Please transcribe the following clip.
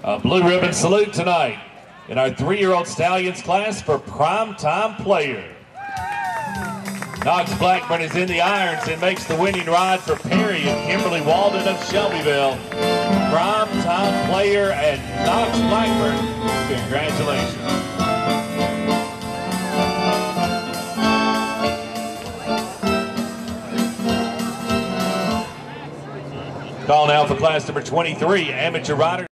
A blue ribbon salute tonight in our 3-year-old stallions class for prime time player. Knox Blackburn is in the irons and makes the winning ride for Perry and Kimberly Walden of Shelbyville. Prime time player and Knox Blackburn, congratulations. Call now for class number 23, amateur rider.